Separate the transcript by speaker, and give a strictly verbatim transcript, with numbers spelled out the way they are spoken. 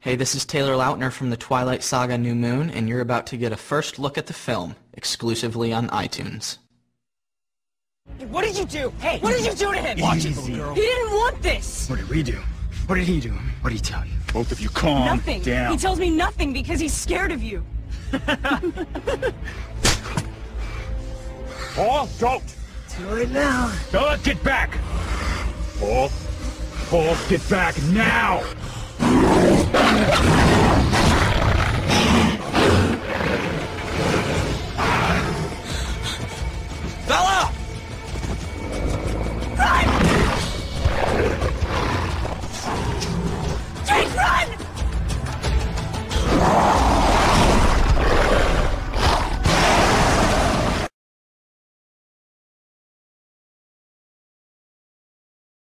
Speaker 1: Hey, this is Taylor Lautner from the Twilight Saga New Moon, and you're about to get a first look at the film, exclusively on iTunes.
Speaker 2: Hey, what did you do? Hey, what did you do to him?
Speaker 3: Watch it, little girl.
Speaker 2: He didn't want this.
Speaker 3: What did we do? What did he do? What did he tell you? Both of you calm
Speaker 2: Nothing.
Speaker 3: down.
Speaker 2: He tells me nothing because he's scared of you.
Speaker 3: Paul, don't!
Speaker 2: Do it now.
Speaker 3: Bella, get back! Paul, Paul, get back now!